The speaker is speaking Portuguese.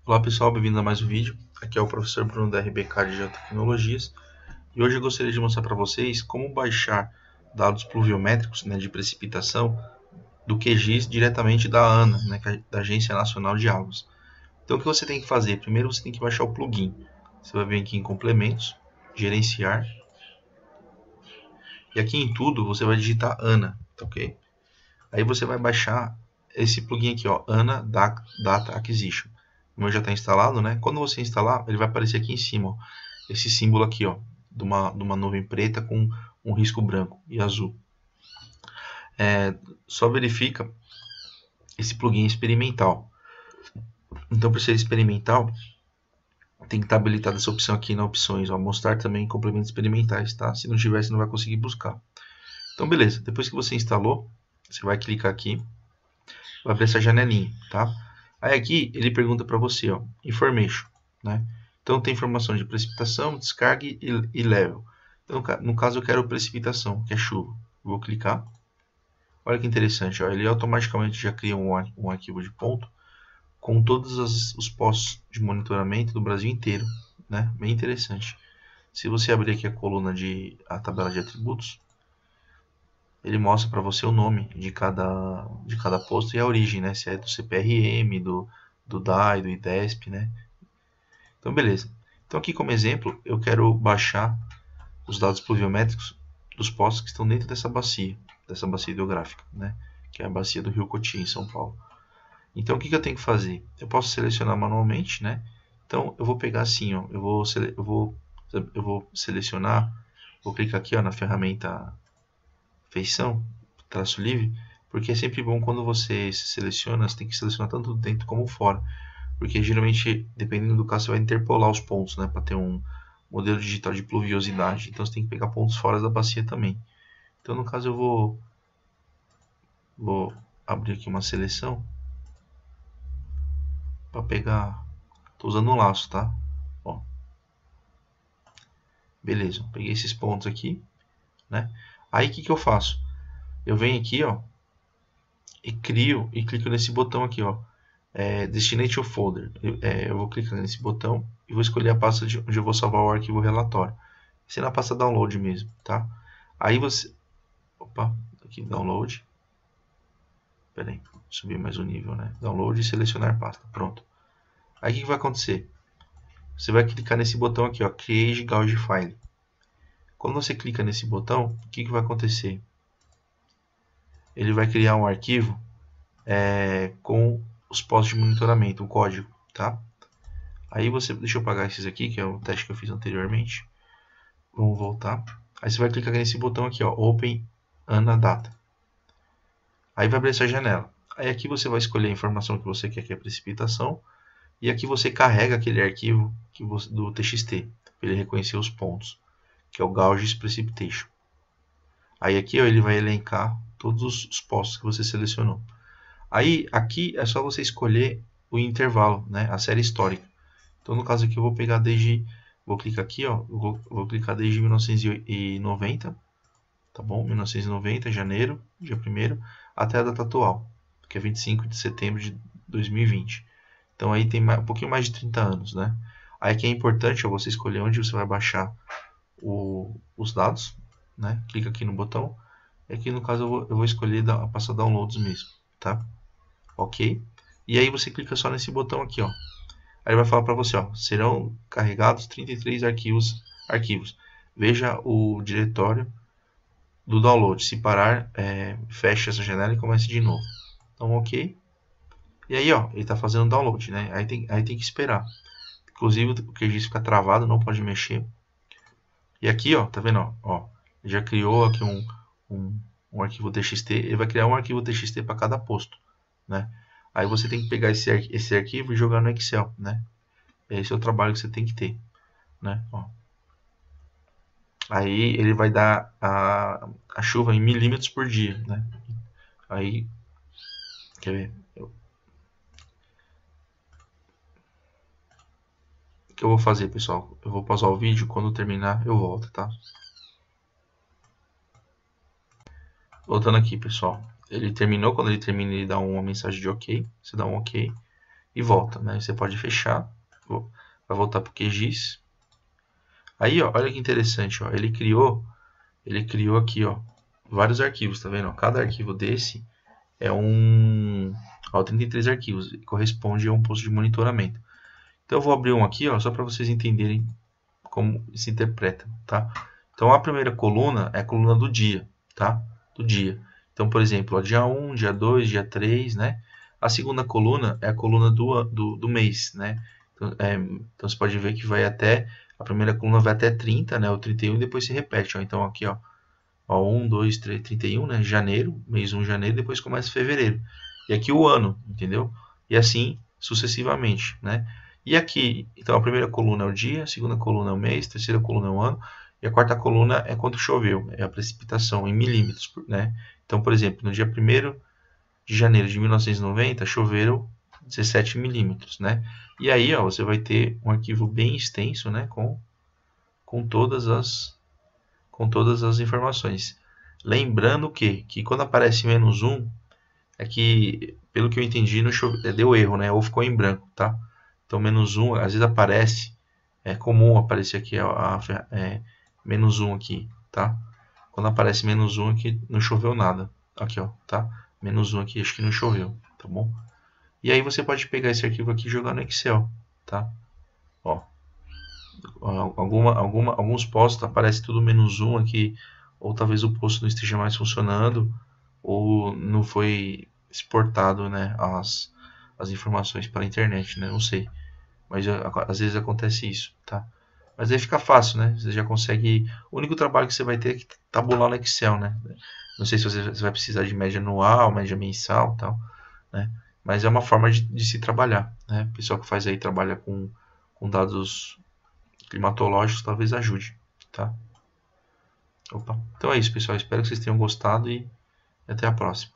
Olá pessoal, bem-vindo a mais um vídeo. Aqui é o professor Bruno da RBK de Geotecnologias e hoje eu gostaria de mostrar para vocês como baixar dados pluviométricos, né, de precipitação do QGIS diretamente da ANA, né, da Agência Nacional de Águas. Então o que você tem que fazer? Primeiro você tem que baixar o plugin. Você vai vir aqui em complementos, gerenciar e aqui em tudo você vai digitar ANA, tá ok? Aí você vai baixar esse plugin aqui, ó, ANA Data Acquisition. O meu já está instalado, né? Quando você instalar, ele vai aparecer aqui em cima, ó, esse símbolo aqui, ó, de uma nuvem preta com um risco branco e azul. Só verifica esse plugin experimental. Então, para ser experimental, tem que estar habilitada essa opção aqui nas opções, ó, mostrar também complementos experimentais, tá? Se não tiver, você não vai conseguir buscar. Então, beleza. Depois que você instalou, você vai clicar aqui, vai abrir essa janelinha, tá? Aí aqui ele pergunta para você, ó, information, né? Então tem informação de precipitação, descarga e level. Então, no caso eu quero precipitação, que é chuva. Vou clicar. Olha que interessante, ó, ele automaticamente já cria um arquivo de ponto com todos os postos de monitoramento do Brasil inteiro, né? Bem interessante. Se você abrir aqui a tabela de atributos, ele mostra para você o nome de cada posto e a origem, né? Se é do CPRM, do DAI, do IDESP, né? Então, beleza. Então, aqui como exemplo, eu quero baixar os dados pluviométricos dos postos que estão dentro dessa bacia hidrográfica, né? Que é a bacia do Rio Cotia, em São Paulo. Então, o que eu tenho que fazer? Eu posso selecionar manualmente, né? Então, eu vou pegar assim, ó, eu vou selecionar, vou clicar aqui, ó, na ferramenta feição, traço livre, porque é sempre bom quando você se seleciona, você tem que selecionar tanto dentro como fora, porque geralmente, dependendo do caso, você vai interpolar os pontos, né, para ter um modelo digital de pluviosidade, então você tem que pegar pontos fora da bacia também. Então, no caso, eu vou abrir aqui uma seleção para pegar, estou usando um laço, tá? Ó, beleza, peguei esses pontos aqui, né? Aí, o que eu faço? Eu venho aqui, ó, e clico nesse botão aqui, ó, Destination Folder. Eu vou clicar nesse botão e vou escolher a pasta onde eu vou salvar o arquivo relatório. Isso é na pasta Download mesmo, tá? Aí você... Opa, aqui Download. Pera aí, subir mais um nível, né? Download e selecionar pasta. Pronto. Aí o que vai acontecer? Você vai clicar nesse botão aqui, ó, Create Gauge File. Quando você clica nesse botão, o que vai acontecer? Ele vai criar um arquivo com os postos de monitoramento, um código, tá? Aí deixa eu apagar esses aqui, que é o teste que eu fiz anteriormente. Vamos voltar. Aí você vai clicar nesse botão aqui, ó, Open Anadata. Aí vai abrir essa janela. Aí aqui você vai escolher a informação que você quer, que é a precipitação. E aqui você carrega aquele arquivo do TXT, para ele reconhecer os pontos, que é o Gauges Precipitation. Aí aqui, ó, ele vai elencar todos os postos que você selecionou. Aí aqui é só você escolher o intervalo, né, a série histórica. Então no caso aqui eu vou pegar vou clicar aqui, ó, vou clicar desde 1990, tá bom? 1990, janeiro, dia 1º, até a data atual, que é 25 de setembro de 2020. Então aí tem um pouquinho mais de 30 anos, né? Aí que é importante é você escolher onde você vai baixar os dados, né? Clica aqui no botão. E aqui no caso eu vou escolher a pasta Downloads mesmo, tá? Ok? E aí você clica só nesse botão aqui, ó. Aí ele vai falar para você, ó, serão carregados 33 arquivos. Veja o diretório do download. Se parar, feche essa janela e comece de novo. Então, ok. E aí, ó, ele está fazendo download, né? Aí tem que esperar. Inclusive, o QGIS fica travado, não pode mexer. E aqui, ó, tá vendo, ó, ele já criou aqui um arquivo TXT. Ele vai criar um arquivo TXT para cada posto, né? Aí você tem que pegar esse arquivo e jogar no Excel, né? Esse é o trabalho que você tem que ter, né? Ó. Aí ele vai dar a chuva em milímetros por dia, né? Aí, quer ver? O que eu vou fazer, pessoal? Eu vou pausar o vídeo, quando terminar eu volto, tá? Voltando aqui, pessoal. Ele terminou, quando ele termina ele dá uma mensagem de ok. Você dá um ok. e volta, né? Você pode fechar, vai voltar para o QGIS. Aí, ó, olha que interessante, ó, ele criou aqui, ó, vários arquivos, tá vendo? Cada arquivo desse é ó, 33 arquivos, corresponde a um posto de monitoramento. Então eu vou abrir um aqui, ó, só para vocês entenderem como se interpreta, tá? Então a primeira coluna é a coluna do dia, tá? Do dia. Então, por exemplo, ó, dia 1, dia 2, dia 3, né? A segunda coluna é a coluna do mês, né? Então você pode ver que vai até, a primeira coluna vai até 30, né? O 31 e depois se repete, ó. Então aqui, ó, 1, 2, 3, 31, né? Janeiro, mês 1, janeiro, depois começa fevereiro. E aqui o ano, entendeu? E assim sucessivamente, né? E aqui, então a primeira coluna é o dia, a segunda coluna é o mês, a terceira coluna é o ano, e a quarta coluna é quanto choveu, é a precipitação em milímetros, né? Então, por exemplo, no dia 1º de janeiro de 1990, choveram 17 milímetros, né? E aí, ó, você vai ter um arquivo bem extenso, né? Com todas as informações. Lembrando que quando aparece -1, é que, pelo que eu entendi, deu erro, né? Ou ficou em branco, tá? Então, -1, às vezes aparece, é comum aparecer aqui -1 aqui, tá? Quando aparece -1 aqui, não choveu nada. Aqui, ó, tá? -1 aqui, acho que não choveu, tá bom? E aí você pode pegar esse arquivo aqui e jogar no Excel, tá? Ó, alguns postos aparece tudo -1 aqui, ou talvez o posto não esteja mais funcionando, ou não foi exportado, né, as informações para a internet, né? Não sei, mas às vezes acontece isso, tá? Mas aí fica fácil, né? Você já consegue. O único trabalho que você vai ter é que tabular no Excel, né? Não sei se você vai precisar de média anual, média mensal, tal, né? Mas é uma forma de se trabalhar, né? O pessoal que faz aí trabalha com dados climatológicos talvez ajude, tá? Opa. Então é isso, pessoal. Espero que vocês tenham gostado e até a próxima.